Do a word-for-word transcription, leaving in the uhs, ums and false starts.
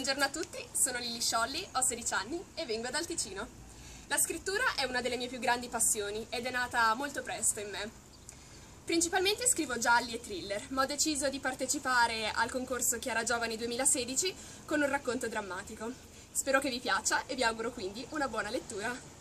Buongiorno a tutti, sono Lilly Sciolli, ho sedici anni e vengo dal Ticino. La scrittura è una delle mie più grandi passioni ed è nata molto presto in me. Principalmente scrivo gialli e thriller, ma ho deciso di partecipare al concorso Chiara Giovani duemilasedici con un racconto drammatico. Spero che vi piaccia e vi auguro quindi una buona lettura.